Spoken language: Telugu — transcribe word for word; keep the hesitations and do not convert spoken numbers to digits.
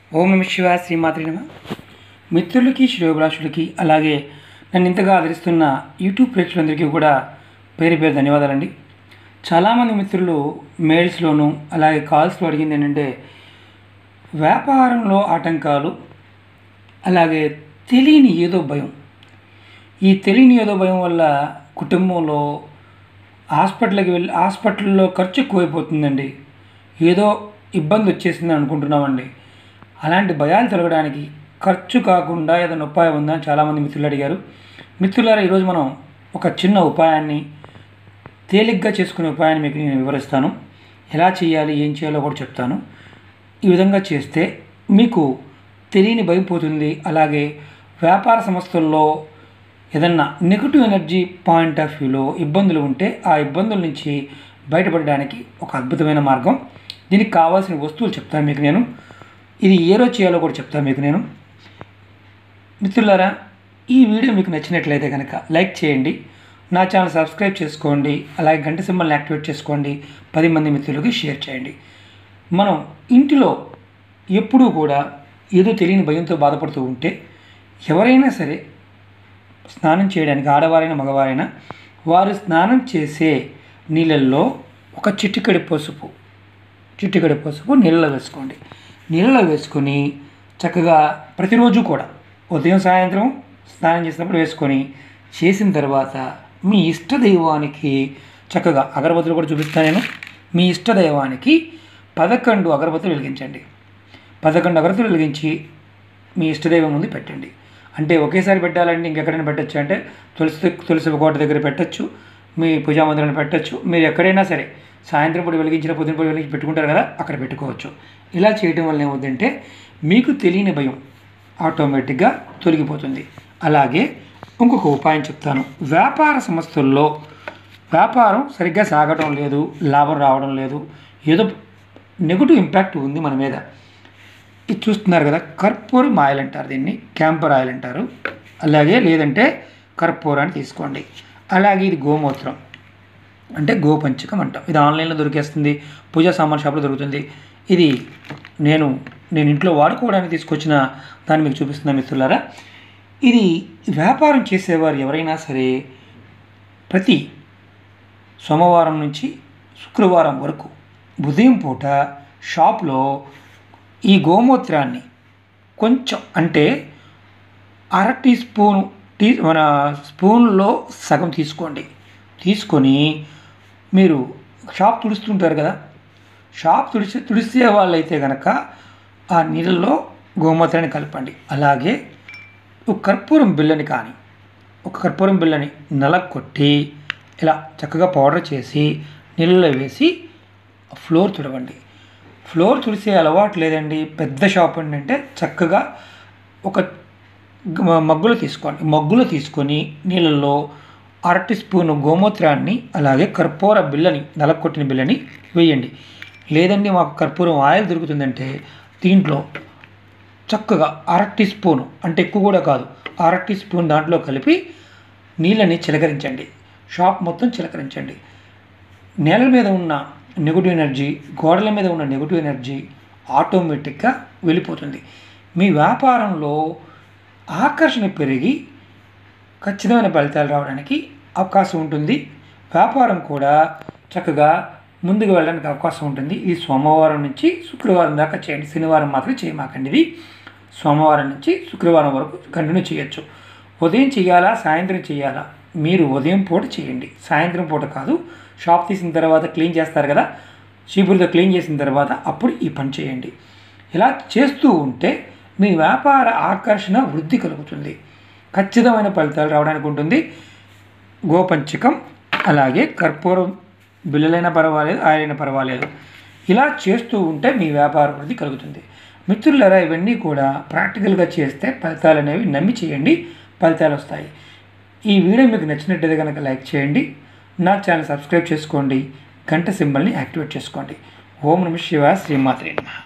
ఓం నమ శివాయ. శ్రీమాత్రి నమ. మిత్రులకి, శ్రేయోభిలాషులకి, అలాగే నన్ను ఇంతగా ఆదరిస్తున్న యూట్యూబ్ ప్రేక్షకులందరికీ కూడా పేరు పేరు ధన్యవాదాలండి. చాలామంది మిత్రులు మెయిల్స్లోనూ అలాగే కాల్స్లో అడిగింది ఏంటంటే వ్యాపారంలో ఆటంకాలు, అలాగే తెలియని ఏదో భయం. ఈ తెలియని ఏదో భయం వల్ల కుటుంబంలో హాస్పిటల్కి వెళ్ళి హాస్పిటల్లో ఖర్చు ఎక్కువైపోతుందండి, ఏదో ఇబ్బంది వచ్చేసిందని అనుకుంటున్నామండి. అలాంటి భయాలు తొలగడానికి ఖర్చు కాకుండా ఏదైనా ఉపాయం ఉందా అని చాలామంది మిత్రులు అడిగారు. మిత్రులారా, ఈరోజు మనం ఒక చిన్న ఉపాయాన్ని, తేలిగ్గా చేసుకునే ఉపాయాన్ని మీకు నేను వివరిస్తాను. ఎలా చేయాలి, ఏం చేయాలో కూడా చెప్తాను. ఈ విధంగా చేస్తే మీకు తెలియని భయం పోతుంది. అలాగే వ్యాపార సంస్థల్లో ఏదన్నా నెగిటివ్ ఎనర్జీ పాయింట్ ఆఫ్ వ్యూలో ఇబ్బందులు ఉంటే ఆ ఇబ్బందుల నుంచి బయటపడడానికి ఒక అద్భుతమైన మార్గం. దీనికి కావాల్సిన వస్తువులు చెప్తాను మీకు నేను. ఇది ఏ రోజు చేయాలో కూడా చెప్తాను మీకు నేను. మిత్రులారా, ఈ వీడియో మీకు నచ్చినట్లయితే కనుక లైక్ చేయండి, నా ఛానల్ సబ్స్క్రైబ్ చేసుకోండి, అలాగే గంట సింబల్ని యాక్టివేట్ చేసుకోండి, పది మంది మిత్రులకి షేర్ చేయండి. మనం ఇంటిలో ఎప్పుడూ కూడా ఏదో తెలియని భయంతో బాధపడుతూ ఉంటే ఎవరైనా సరే స్నానం చేయడానికి, ఆడవారైనా మగవారైనా, వారు స్నానం చేసే నీళ్ళల్లో ఒక చిటికెడు పసుపు చిటికెడు పసుపు నీళ్ళలో వేసుకోండి. నీళ్ళలో వేసుకొని చక్కగా ప్రతిరోజు కూడా ఉదయం సాయంత్రం స్నానం చేసినప్పుడు వేసుకొని చేసిన తర్వాత మీ ఇష్టదైవానికి చక్కగా అగరబత్తులు కూడా చూపిస్తాను నేను. మీ ఇష్టదైవానికి పదకొండు అగరబత్తులు వెలిగించండి. పదకొండు అగరబత్తులు వెలిగించి మీ ఇష్టదైవం ముందు పెట్టండి. అంటే ఒకేసారి పెట్టాలంటే ఇంకెక్కడైనా పెట్టచ్చు, అంటే తులసి తులసి కోట దగ్గర పెట్టచ్చు, మీ పూజా మందిరాన్ని పెట్టచ్చు. మీరు ఎక్కడైనా సరే సాయంత్రం పూట వెలిగించిన పొద్దున పూట వెలిగించి పెట్టుకుంటారు కదా, అక్కడ పెట్టుకోవచ్చు. ఇలా చేయడం వల్ల ఏమవుతుందంటే మీకు తెలియని భయం ఆటోమేటిక్గా తొలగిపోతుంది. అలాగే ఇంకొక ఉపాయం చెప్తాను. వ్యాపార సంస్థల్లో వ్యాపారం సరిగ్గా సాగడం లేదు, లాభం రావడం లేదు, ఏదో నెగిటివ్ ఇంపాక్ట్ ఉంది మన మీద. ఇది చూస్తున్నారు కదా, కర్పూరం ఆయిల్ అంటారు, దీన్ని క్యాంపర్ ఆయిల్ అంటారు. అలాగే లేదంటే కర్పూరాన్ని తీసుకోండి. అలాగే ఇది గోమూత్రం అంటే గోపంచకం అంటాం. ఇది ఆన్లైన్లో దొరికేస్తుంది, పూజా సామాన్ షాప్లో దొరుకుతుంది. ఇది నేను నేను ఇంట్లో వాడుకోవడానికి తీసుకొచ్చిన దాన్ని మీకు చూపిస్తున్నాను మిత్రులారా. ఇది వ్యాపారం చేసేవారు ఎవరైనా సరే ప్రతి సోమవారం నుంచి శుక్రవారం వరకు ఉదయం పూట షాప్లో ఈ గోమూత్రాన్ని కొంచెం, అంటే అర టీ స్పూను టీ మన స్పూన్లో సగం తీసుకోండి. తీసుకొని మీరు షాప్ తుడుస్తుంటారు కదా, షాప్ తుడిచి తుడిసే వాళ్ళైతే కనుక ఆ నీళ్ళల్లో గోమూత్రాన్ని కలపండి. అలాగే ఒక కర్పూరం బిళ్ళని కానీ ఒక కర్పూరం బిళ్ళని నలకొట్టి ఇలా చక్కగా పౌడర్ చేసి నీళ్ళలో వేసి ఫ్లోర్ తుడవండి. ఫ్లోర్ తుడిసే అలవాటు లేదండి, పెద్ద షాప్ ఏంటంటే చక్కగా ఒక మగ్గులో తీసుకోండి. మగ్గులో తీసుకొని నీళ్ళల్లో అరటి స్పూను గోమూత్రాన్ని అలాగే కర్పూర బిళ్ళని, నలకొట్టిన బిళ్ళని వేయండి. లేదండి మాకు కర్పూరం ఆయిల్ దొరుకుతుందంటే దీంట్లో చక్కగా అరటి స్పూను, అంటే ఎక్కువ కూడా కాదు, అరటి స్పూన్ దాంట్లో కలిపి నీళ్ళని చిలకరించండి. షాప్ మొత్తం చిలకరించండి. నేల మీద ఉన్న నెగిటివ్ ఎనర్జీ, గోడల మీద ఉన్న నెగిటివ్ ఎనర్జీ ఆటోమేటిక్గా వెళ్ళిపోతుంది. మీ వ్యాపారంలో ఆకర్షణ పెరిగి ఖచ్చితమైన ఫలితాలు రావడానికి అవకాశం ఉంటుంది. వ్యాపారం కూడా చక్కగా ముందుకు వెళ్ళడానికి అవకాశం ఉంటుంది. ఇది సోమవారం నుంచి శుక్రవారం దాకా చేయండి, శనివారం మాత్రం చేయమాకండి. ఇది సోమవారం నుంచి శుక్రవారం వరకు కంటిన్యూ చేయొచ్చు. ఉదయం చేయాలా, సాయంత్రం చేయాలా? మీరు ఉదయం పూట చేయండి, సాయంత్రం పూట కాదు. షాప్ తీసిన తర్వాత క్లీన్ చేస్తారు కదా, చీపురుతో క్లీన్ చేసిన తర్వాత అప్పుడు ఈ పని చేయండి. ఇలా చేస్తూ ఉంటే మీ వ్యాపార ఆకర్షణ వృద్ధి కలుగుతుంది, ఖచ్చితమైన ఫలితాలు రావడానికి ఉంటుంది. గోపంచకం అలాగే కర్పూరం బిళ్ళలైనా పర్వాలేదు, ఆయిల్ అయినా పర్వాలేదు. ఇలా చేస్తూ ఉంటే మీ వ్యాపార వృద్ధి కలుగుతుంది. మిత్రులారా, ఇవన్నీ కూడా ప్రాక్టికల్గా చేస్తే ఫలితాలు అనేవి నమ్మి చేయండి, ఫలితాలు వస్తాయి. ఈ వీడియో మీకు నచ్చినట్టయితే కనుక లైక్ చేయండి, నా ఛానల్ సబ్స్క్రైబ్ చేసుకోండి, గంట సింబల్ని యాక్టివేట్ చేసుకోండి. ఓం నమ శివాయ. శ్రీమాత్రే నమః.